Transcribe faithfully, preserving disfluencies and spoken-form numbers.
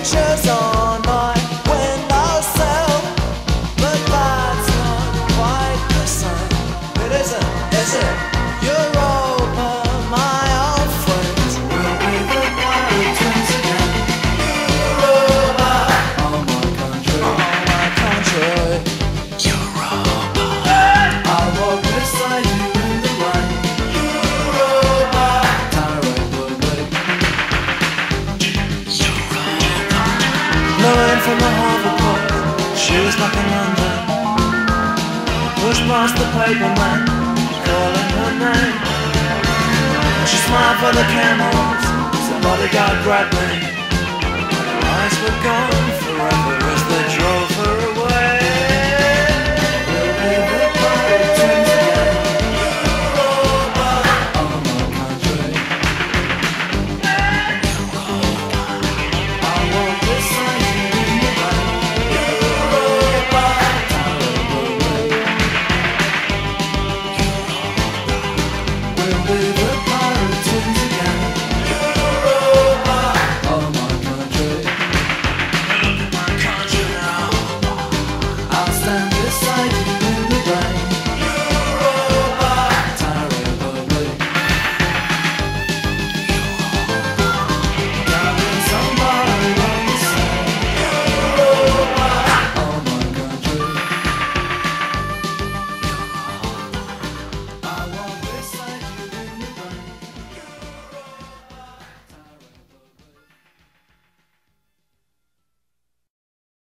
pictures on my windowsill, but that's not quite the same. It isn't, is it? Europa, my old friends, will be the Puritans again. Europa, oh my country, oh my country. Europa, I walk beside you in the rain. Europa, direct woodway. Blowing from the harbour port, she was back in London. Pushed past the paperman, calling her name. She smiled for the camels, the bodyguard grabbed me. Her eyes were gone forever.